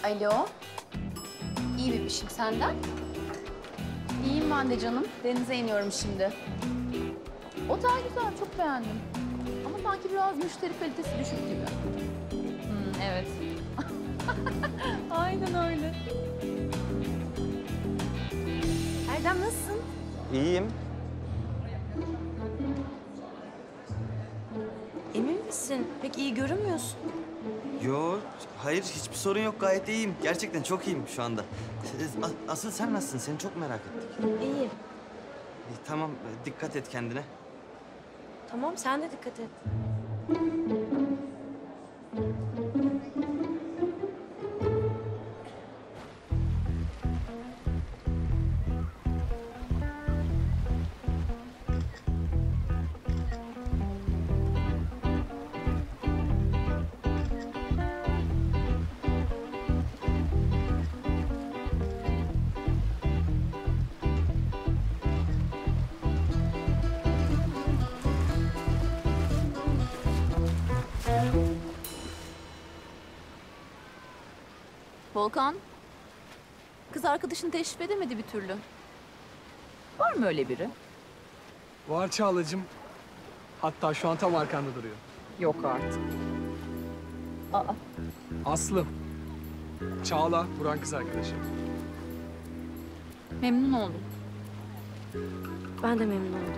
Alo. İyi bebişim, senden? İyiyim ben de canım. Denize iniyorum şimdi. Otel güzel, çok beğendim. Ama sanki biraz müşteri kalitesi düşük gibi. Evet. Aynen öyle. Erdem nasılsın? İyiyim. Emin misin? Pek iyi görünmüyorsun. Yo, hayır hiçbir sorun yok. Gayet iyiyim. Gerçekten çok iyiyim şu anda. Asıl sen nasılsın? Seni çok merak ettik. İyiyim. Tamam, dikkat et kendine. Tamam, sen de dikkat et. Volkan, kız arkadaşını teşrif edemedi bir türlü. Var mı öyle biri? Var Çağla'cığım. Hatta şu an tam arkanda duruyor. Yok artık. Aa. Aslı. Çağla, Burak'ın kız arkadaşı. Memnun oldum. Ben de memnun oldum.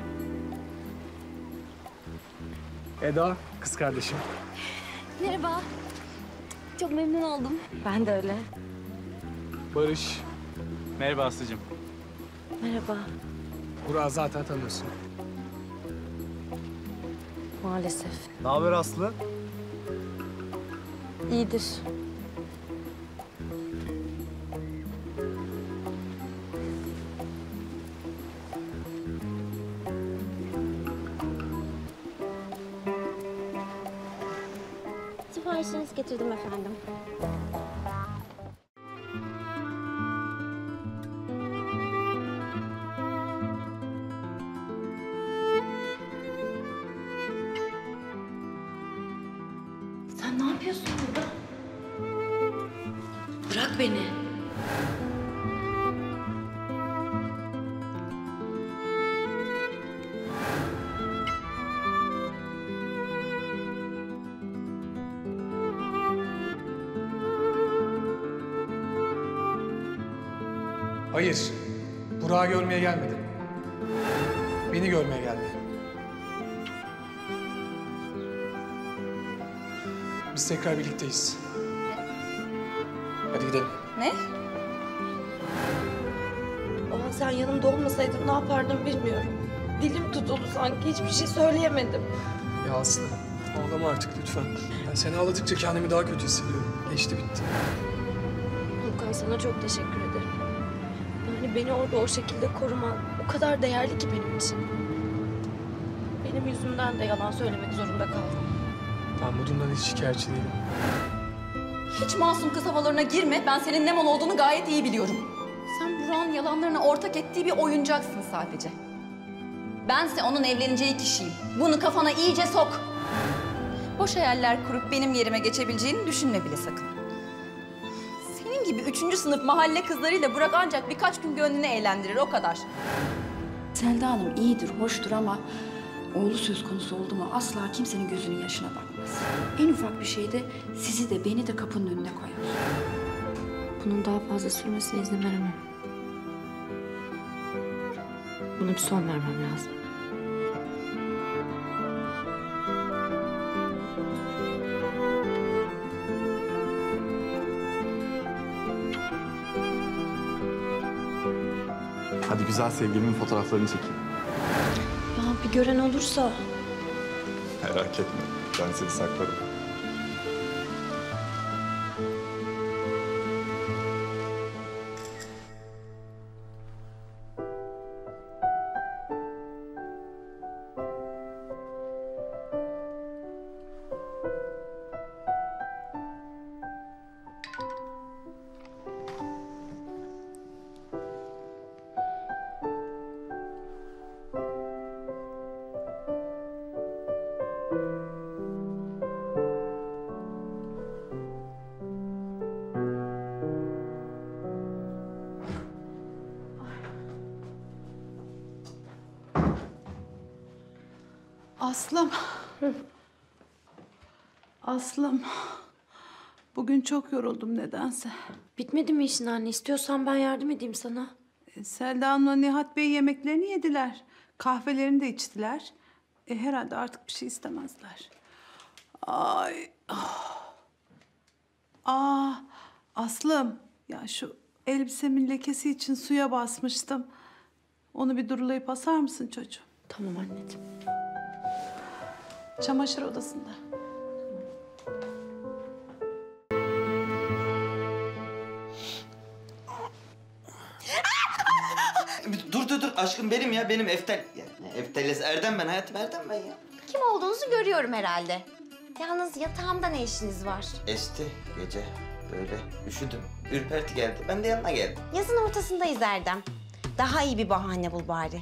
Eda, kız kardeşim. Merhaba. Çok memnun oldum. Ben de öyle. Barış, Merhaba Aslı'cığım. Merhaba. Burak'ı zaten tanıyorsun. Maalesef. Ne haber Aslı? İyidir. Siparişinizi getirdim efendim. Sen ne yapıyorsun burada? Bırak beni. Hayır, Burak'ı görmeye gelmedim. Beni görmeye geldi. Biz tekrar birlikteyiz. Hadi gidelim. Ne? O an sen yanımda olmasaydın ne yapardım bilmiyorum. Dilim tutuldu sanki, hiçbir şey söyleyemedim. Ya Aslı, ağlama artık lütfen. Ya seni ağladıkça kendimi daha kötü hissediyorum. Geçti bitti. Volkan, sana çok teşekkür ederim. Yani beni orada o şekilde koruman o kadar değerli ki benim için. Benim yüzümden de yalan söylemek zorunda kaldım. Ben bu durumdan hiç şikayetçi değilim. Hiç masum kız havalarına girme. Ben senin ne mal olduğunu gayet iyi biliyorum. Sen Burak'ın yalanlarına ortak ettiği bir oyuncaksın sadece. Bense onun evleneceği kişiyim. Bunu kafana iyice sok. Boş hayaller kurup benim yerime geçebileceğini düşünme bile sakın. Senin gibi 3. sınıf mahalle kızlarıyla Burak ancak birkaç gün gönlünü eğlendirir, o kadar. Selda Hanım iyidir, hoştur ama oğlu söz konusu oldu mu asla kimsenin gözünün yaşına bakmaz. En ufak bir şeyde sizi de beni de kapının önüne koyar. Bunun daha fazla sürmesine izin veremem. Buna bir son vermem lazım. Hadi güzel sevgilimin fotoğraflarını çekeyim. Ya bir gören olursa Merak etme, ben seni saklarım. Aslım. Aslım. Bugün çok yoruldum nedense. Bitmedi mi işin anne? İstiyorsan ben yardım edeyim sana. Selda Hanım'la Nihat Bey yemeklerini yediler. Kahvelerini de içtiler. Herhalde artık bir şey istemezler. Ay. Aslım. Ya şu elbisemin lekesi için suya basmıştım. Onu bir durulayıp asar mısın çocuğum? Tamam anneciğim. Çamaşır odasında. Dur aşkım benim ya benim Eftel. Efteles Erdem ben hayatım Erdem ben ya. Kim olduğunuzu görüyorum herhalde. Yalnız yatağımda ne işiniz var? Esti gece böyle üşüdüm. Ürperti geldi ben de yanına geldim. Yazın ortasındayız Erdem. Daha iyi bir bahane bul bari.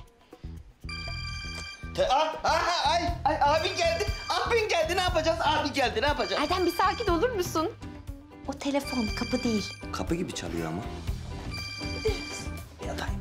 Ay abin geldi. Abin geldi ne yapacağız? Abin geldi ne yapacağız? Erdem bir sakin olur musun? O telefon kapı değil. Kapı gibi çalıyor ama. Yatayım.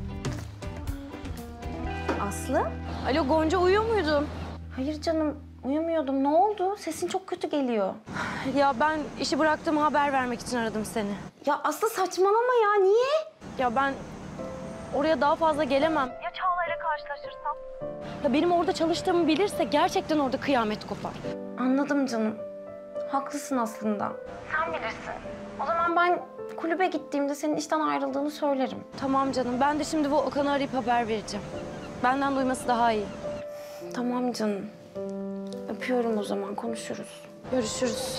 Aslı? Alo Gonca, uyuyor muydun? Hayır canım uyumuyordum. Ne oldu? Sesin çok kötü geliyor. Ya ben işi bıraktığımı haber vermek için aradım seni. Ya Aslı saçmalama ya. Niye? Ya ben oraya daha fazla gelemem. Ya Çağla'yla karşılaşırsam? Ya benim orada çalıştığımı bilirse gerçekten orada kıyamet kopar. Anladım canım. Haklısın aslında. Sen bilirsin. O zaman ben kulübe gittiğimde senin işten ayrıldığını söylerim. Tamam canım, ben de şimdi Volkan'ı arayıp haber vereceğim. Benden duyması daha iyi. Tamam canım. Öpüyorum o zaman. Konuşuruz. Görüşürüz.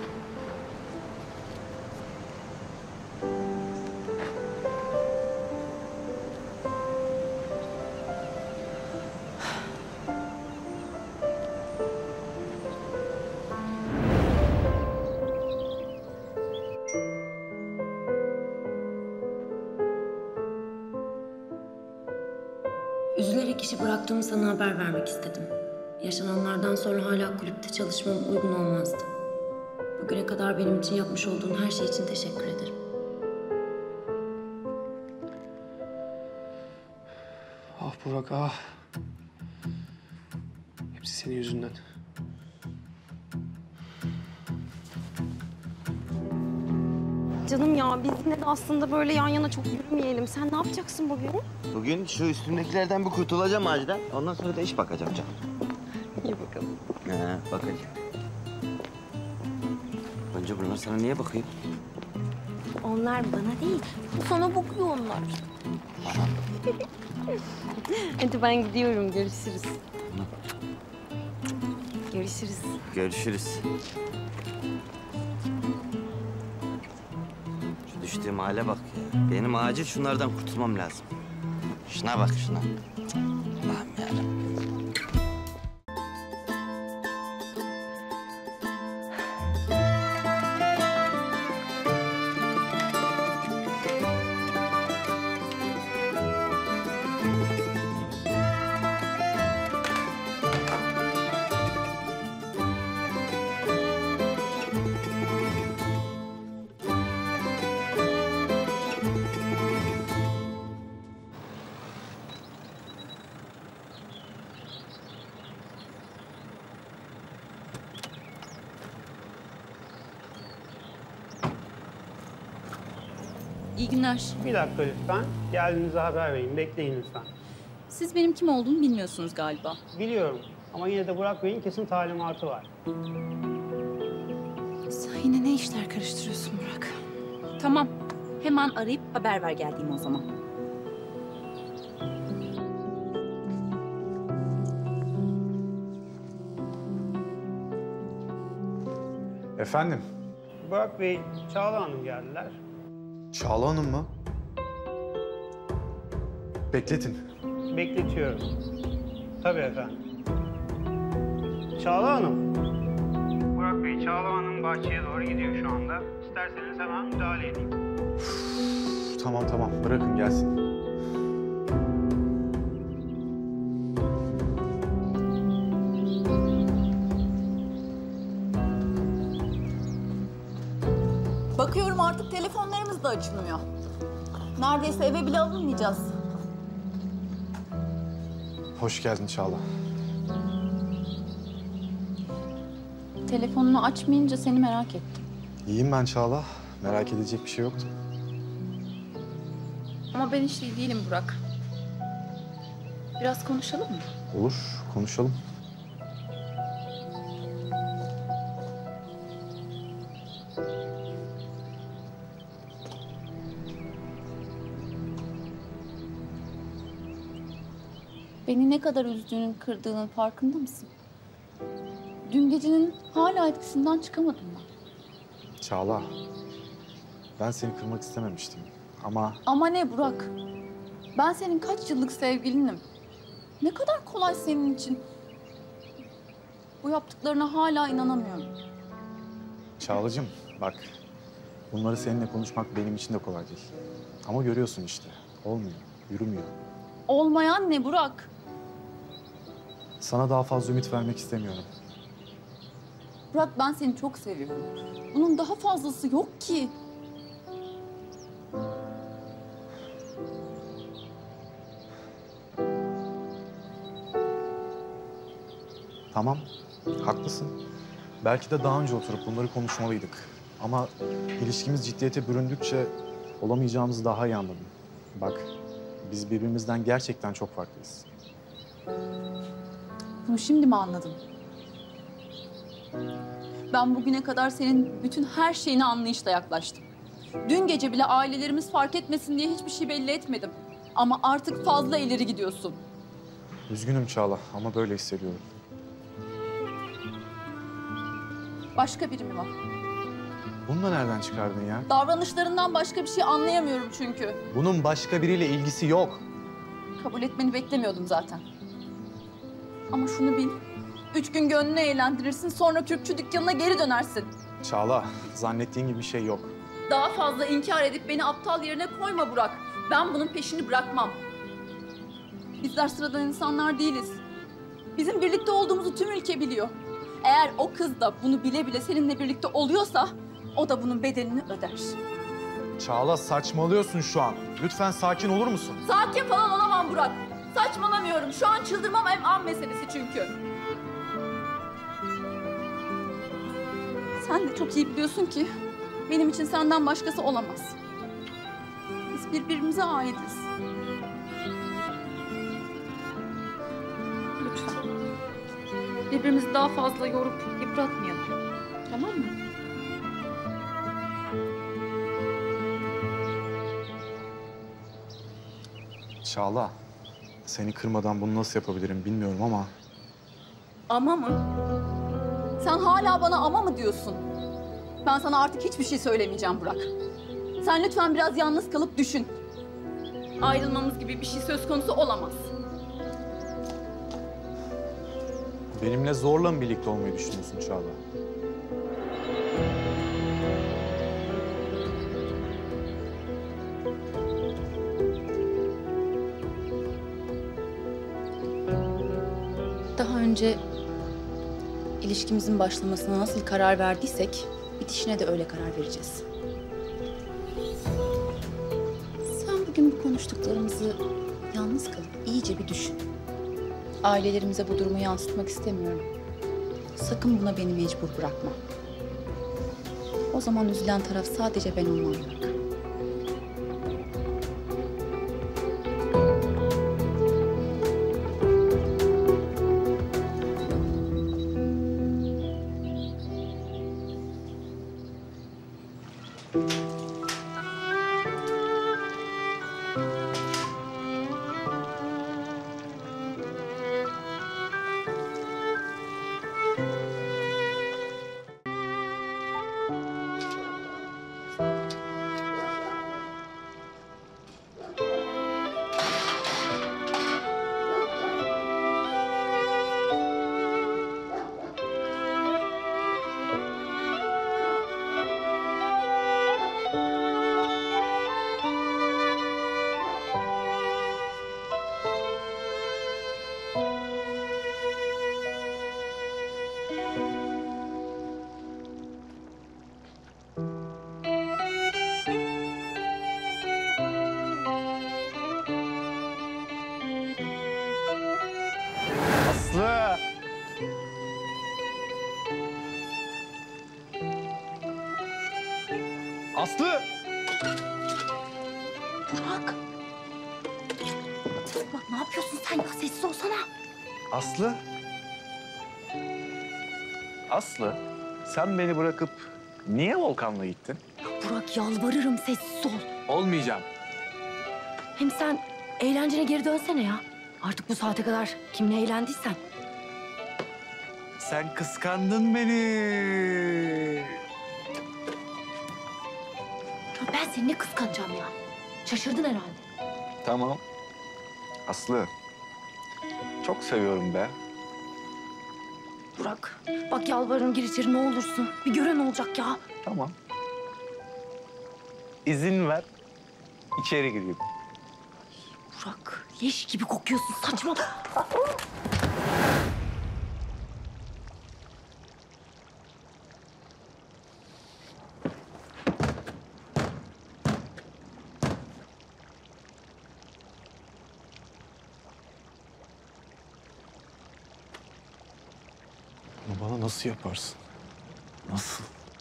Üzülerek işi bıraktığımı sana haber vermek istedim. Yaşananlardan sonra hala kulüpte çalışmam uygun olmazdı. Bugüne kadar benim için yapmış olduğun her şey için teşekkür ederim. Ah Burak ah. Hepsi senin yüzünden. Canım ya biz yine de aslında böyle yan yana çok yürümeyelim. Sen ne yapacaksın bugün? Bugün şu üstümdekilerden bir kurtulacağım acilen. Ondan sonra da iş bakacağım canım. İyi bakalım. Bakacağım. Gonca bunlar sana niye bakıyor? Onlar bana değil. Sana bakıyor onlar. Hadi ben gidiyorum. Görüşürüz. Görüşürüz. Görüşürüz. Şu düştüğüm hale bak ya. Benim acil şunlardan kurtulmam lazım. Şuna bak şuna. Allah'ım yarabbim. İyi günler. Bir dakika lütfen. Geldiğinizde haber verin. Bekleyin lütfen. Siz benim kim olduğumu bilmiyorsunuz galiba. Biliyorum ama yine de Burak Bey'in kesin talimatı var. Sen yine ne işler karıştırıyorsun Burak? Tamam. Hemen arayıp haber ver geldiğimi o zaman. Efendim? Burak Bey, Çağla Hanım geldiler. Çağla Hanım mı? Bekletin. Bekletiyorum. Tabii efendim. Çağla Hanım. Burak Bey, Çağla Hanım bahçeye doğru gidiyor şu anda. İsterseniz hemen müdahale edeyim. Tamam bırakın gelsin. Bakıyorum artık telefonlarımız da açılmıyor. Neredeyse eve bile alınmayacağız. Hoş geldin Çağla. telefonunu açmayınca seni merak ettim. İyiyim ben Çağla. Merak edecek bir şey yoktu. Ama ben hiç iyi değilim Burak. Biraz konuşalım mı? Olur, konuşalım. Beni ne kadar üzdüğünün, kırdığının farkında mısın? Dün gecenin hala etkisinden çıkamadım ben. Çağla, ben seni kırmak istememiştim ama... Ama ne Burak? Ben senin kaç yıllık sevgilinim. Ne kadar kolay senin için. Bu yaptıklarına hala inanamıyorum. Çağlacığım, bak. Bunları seninle konuşmak benim için de kolay değil. Ama görüyorsun işte, olmuyor, yürümüyor. Olmayan ne Burak? Sana daha fazla ümit vermek istemiyorum. Burak ben seni çok seviyorum. Bunun daha fazlası yok ki. Tamam, haklısın. Belki de daha önce oturup bunları konuşmalıydık. Ama ilişkimiz ciddiyete büründükçe olamayacağımızı daha iyi anladım. Bak, biz birbirimizden gerçekten çok farklıyız. Bunu şimdi mi anladın? Ben bugüne kadar senin bütün her şeyine anlayışla yaklaştım. Dün gece bile ailelerimiz fark etmesin diye hiçbir şey belli etmedim. Ama artık fazla ileri gidiyorsun. Üzgünüm Çağla ama böyle hissediyorum. Başka biri mi var? Bunu da nereden çıkardın ya? Davranışlarından başka bir şey anlayamıyorum çünkü. Bunun başka biriyle ilgisi yok. Kabul etmeni beklemiyordum zaten. Ama şunu bil. 3 gün gönlünü eğlendirirsin, sonra Kürkçü dükkanına geri dönersin. Çağla, zannettiğin gibi bir şey yok. Daha fazla inkar edip beni aptal yerine koyma Burak. Ben bunun peşini bırakmam. Bizler sıradan insanlar değiliz. Bizim birlikte olduğumuzu tüm ülke biliyor. Eğer o kız da bunu bile bile seninle birlikte oluyorsa, o da bunun bedelini öder. Çağla saçmalıyorsun şu an. Lütfen sakin olur musun? Sakin falan olamam Burak. Saçmalamıyorum. Şu an çıldırmam an meselesi çünkü. Sen de çok iyi biliyorsun ki benim için senden başkası olamaz. Biz birbirimize aitiz. Lütfen. Birbirimizi daha fazla yorup yıpratmayalım. Tamam mı? Çağla, seni kırmadan bunu nasıl yapabilirim bilmiyorum ama... Ama mı? Sen hala bana ama mı diyorsun? Ben sana artık hiçbir şey söylemeyeceğim Burak. Sen lütfen biraz yalnız kalıp düşün. Ayrılmamız gibi bir şey söz konusu olamaz. Benimle zorla mı birlikte olmayı düşünüyorsun Çağla? Daha önce ilişkimizin başlamasına nasıl karar verdiysek bitişine de öyle karar vereceğiz. Sen bugün bu konuştuklarımızı yalnız kalıp iyice bir düşün. Ailelerimize bu durumu yansıtmak istemiyorum. Sakın buna beni mecbur bırakma. O zaman üzülen taraf sadece ben olmam Burak. Aslı! Burak. Bak ne yapıyorsun sen ya? Sessiz olsana. Aslı? Aslı, sen beni bırakıp niye Volkan'la gittin? Burak yalvarırım sessiz ol. Olmayacağım. Hem sen eğlencene geri dönsene ya. Artık bu saate kadar kimle eğlendiysen. Sen kıskandın beni. Ya ben seni ne kıskanacağım ya? Şaşırdın herhalde. Tamam. Aslı, çok seviyorum be. Burak bak yalvarırım gir içeri ne olursun. Bir gören olacak ya. Tamam. İzin ver, içeri gireyim. Burak leş gibi kokuyorsun saçma. Bunu bana nasıl yaparsın? Nasıl?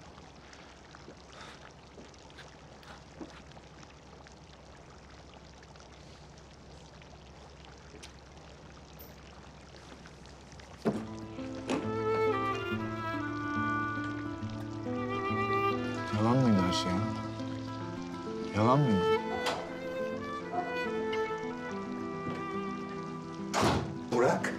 Yalan mıydı her şey ya? Yalan mıydı? Burak.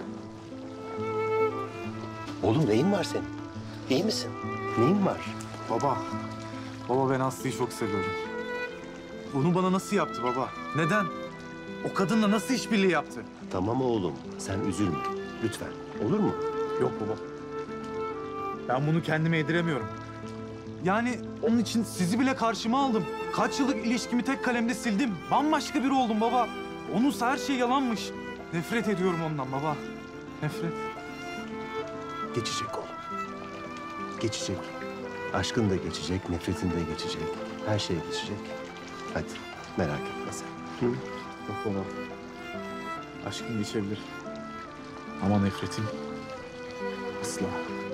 Oğlum neyin var senin? İyi misin? Neyin var? Baba, baba ben Aslı'yı çok seviyorum. Bunu bana nasıl yaptı baba? Neden? O kadınla nasıl işbirliği yaptı? Tamam oğlum, sen üzülme. Lütfen. Olur mu? Yok baba. Ben bunu kendime yediremiyorum. Yani onun için sizi bile karşıma aldım. Kaç yıllık ilişkimi tek kalemde sildim. Bambaşka biri oldum baba. Onunsa her şey yalanmış. Nefret ediyorum ondan baba. Nefret. Geçecek oğlum. Geçecek. Aşkın da geçecek, nefretin de geçecek. Her şey geçecek. Hadi merak etme sen. Hı? Yok baba. Aşkım geçebilir. Ama nefretim asla.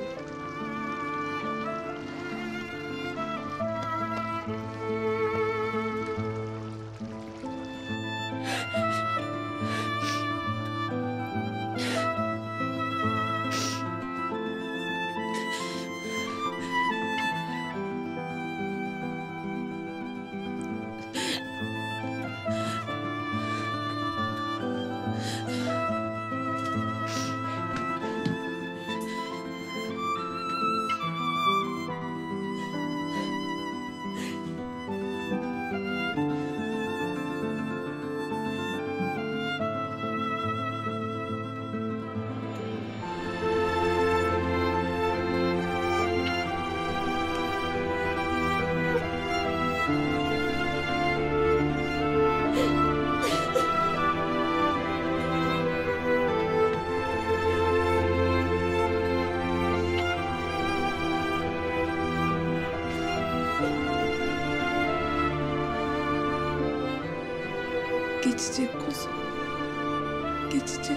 Geçecek kuzum. Geçecek.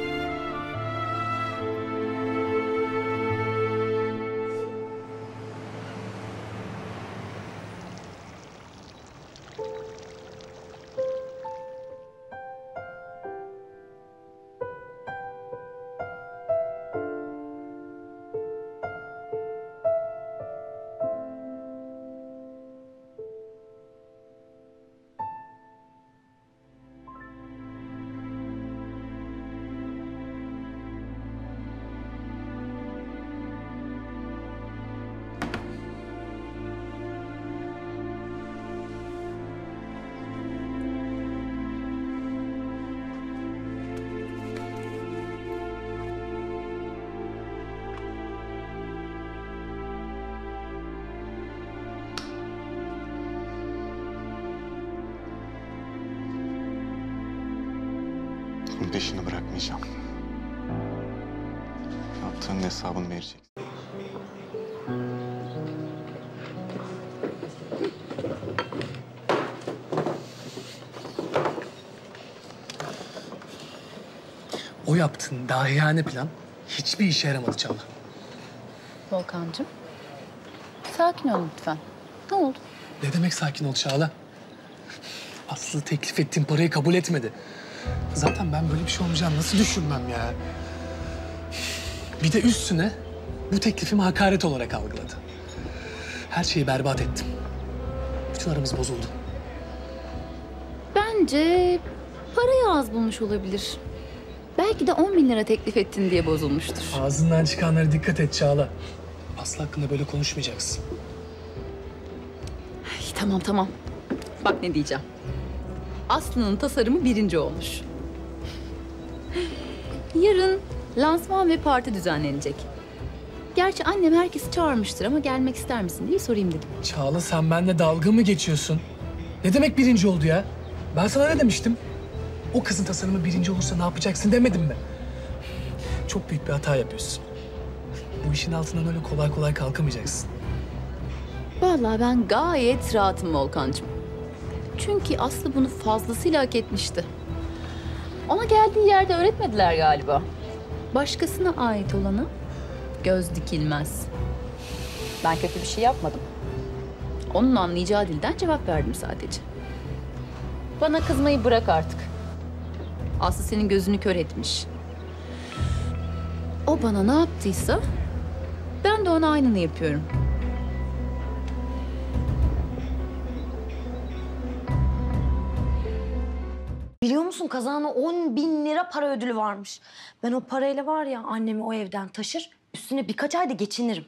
Bunun peşini bırakmayacağım. Yaptığının hesabını verecek. O yaptığın dahiyane plan hiçbir işe yaramadı Çağla. Volkancığım, sakin ol lütfen. Ne oldu? Ne demek sakin ol Çağla? Aslı teklif ettiğim parayı kabul etmedi. Zaten ben böyle bir şey olmayacağını nasıl düşünmem ya? Bir de üstüne bu teklifimi hakaret olarak algıladı. Her şeyi berbat ettim. Bütün aramız bozuldu. Bence parayı az bulmuş olabilir. Belki de 10 bin lira teklif ettin diye bozulmuştur. Ağzından çıkanlara dikkat et Çağla. Aslı hakkında böyle konuşmayacaksın. Ay, tamam. Bak ne diyeceğim. Aslı'nın tasarımı 1. olmuş. Yarın lansman ve parti düzenlenecek. Gerçi annem herkesi çağırmıştır ama gelmek ister misin diye sorayım dedim. Çağla sen benimle dalga mı geçiyorsun? Ne demek 1. oldu ya? Ben sana ne demiştim? O kızın tasarımı 1. olursa ne yapacaksın demedim mi? Çok büyük bir hata yapıyorsun. Bu işin altından öyle kolay kolay kalkamayacaksın. Vallahi ben gayet rahatım Volkan'cığım. Çünkü Aslı bunu fazlasıyla hak etmişti. Ona geldiği yerde öğretmediler galiba. Başkasına ait olana göz dikilmez. Ben kötü bir şey yapmadım. Onun anlayacağı dilden cevap verdim sadece. Bana kızmayı bırak artık. Aslı senin gözünü kör etmiş. O bana ne yaptıysa ben de ona aynını yapıyorum. Biliyor musun kazana 10 bin lira para ödülü varmış. Ben o parayla var ya annemi o evden taşır, üstüne birkaç ayda geçinirim.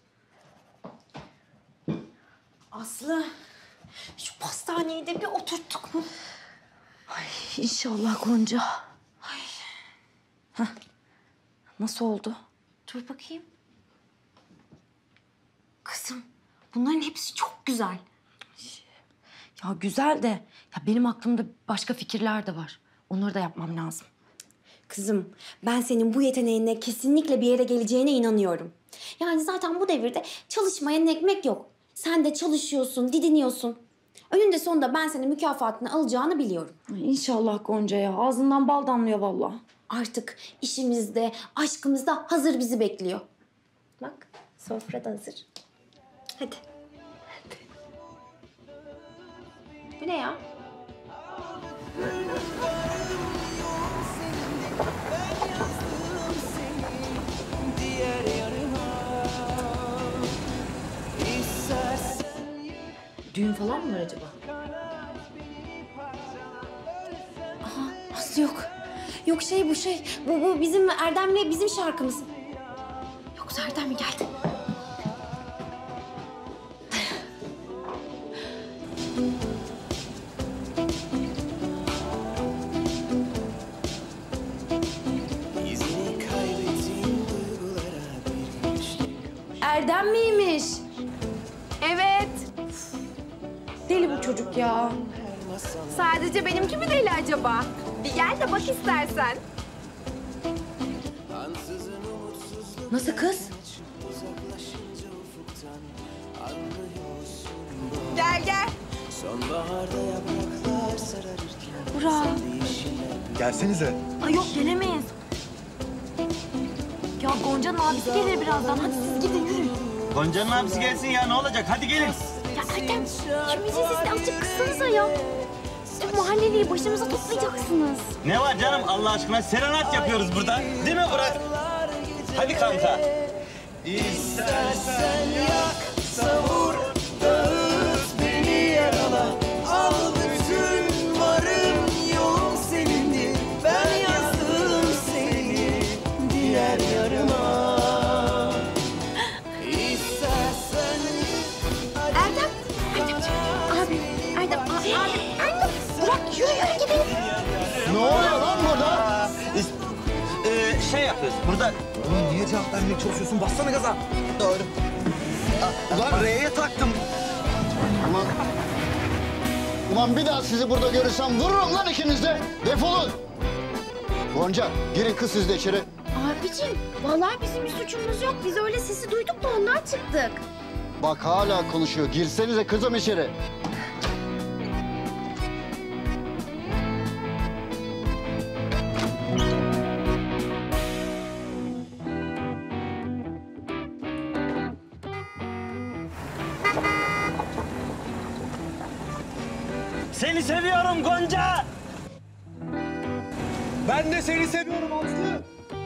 Aslı, şu pastaneyi de bir oturttuk mu? Ay inşallah Gonca. Ay. Heh. Nasıl oldu? Dur bakayım. Kızım, bunların hepsi çok güzel. Ya güzel de ya benim aklımda başka fikirler de var. Onları da yapmam lazım. Kızım, ben senin bu yeteneğinle kesinlikle bir yere geleceğine inanıyorum. Yani zaten bu devirde çalışmayan ekmek yok. Sen de çalışıyorsun, didiniyorsun. Önünde sonunda ben senin mükafatını alacağını biliyorum. İnşallah Gonca ya. Ağzından bal damlıyor vallahi. Artık işimiz de, aşkımız da hazır bizi bekliyor. Bak, sofra da hazır. Hadi. Bu ne ya? Düğün falan mı var acaba? Aha, Aslı yok. Yok bu şey. Bu bizim Erdem'le bizim şarkımız. Yoksa Erdem mi geldi? Erdem miymiş? Evet. Deli bu çocuk ya. Sadece benimki mi deli acaba? Bir gel de bak istersen. Nasıl kız? Gel. Burak. Gelsenize. Ay yok gelemeyiz. Ya Gonca'nın abisi gelir birazdan. Hadi siz gidin yürüyün. Gonca'nın abisi gelsin ya, ne olacak? Hadi gelin. Ya Erdem, şu müziği sesini azıcık kıssanıza ya. Tüm mahalleliyi başımıza toplayacaksınız. Ne var canım Allah aşkına? Serenat yapıyoruz burada. Değil mi Burak? Hadi kanka. İstersen yak, savur, dağıt, beni yarala. Al bütün varım yoğum senindir. Ben yazdım seni diğer yarıma. İstersen... Erdem, Burak yürü gidelim. Ne oluyor lan burada? Şey yapıyoruz burada. Ulan niye cevap vermeye çalışıyorsun? Bassana gaza. Doğru. Ulan R'ye taktım. Ulan bir daha sizi burada görürsem vururum lan ikiniz de. Defolun. Gonca girin kız siz de içeri. Abicim, vallahi bizim bir suçumuz yok. Biz öyle sesi duyduk da ondan çıktık. Bak hala konuşuyor. Girsenize kızım içeri. Seni seviyorum Gonca. Ben de seni seviyorum Aslı.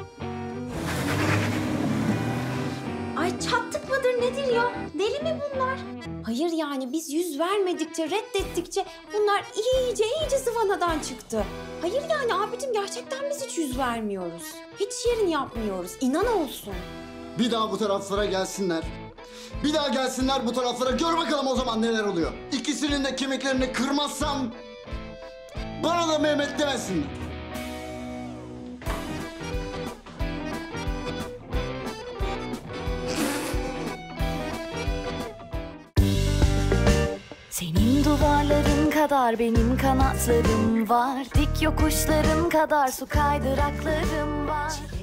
Ay çattık mıdır nedir ya? Deli mi bunlar? Hayır yani biz yüz vermedikçe, reddettikçe bunlar iyice zıvanadan çıktı. Hayır yani abicim gerçekten biz hiç yüz vermiyoruz. Hiç yerini yapmıyoruz. İnan olsun. Bir daha bu taraflara gelsinler. Bir daha gelsinler bu taraflara. Gör bakalım o zaman neler oluyor. İkisinin de kemiklerini kırmazsam bana da Mehmet demesinler. Senin duvarların kadar benim kanatlarım var. Dik yokuşların kadar su kaydıraklarım var.